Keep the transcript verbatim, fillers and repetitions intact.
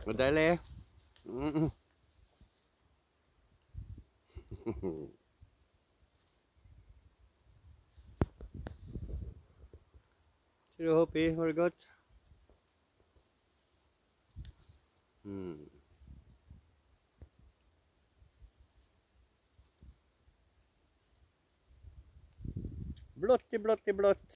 Deilig. Mm. Ser du oppi, har det godt? Mm. Blått i blått i blått.